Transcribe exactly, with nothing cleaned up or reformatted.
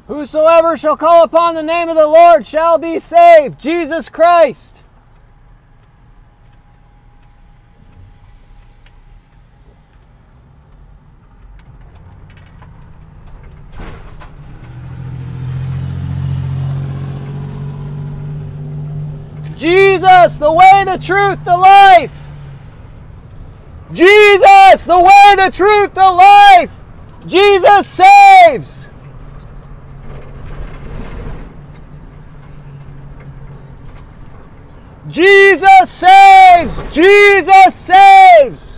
Whosoever shall call upon the name of the Lord shall be saved. Jesus Christ. Jesus, the way, the truth, the life. Jesus, the way, the truth, the life. Jesus saves. Jesus saves. Jesus saves.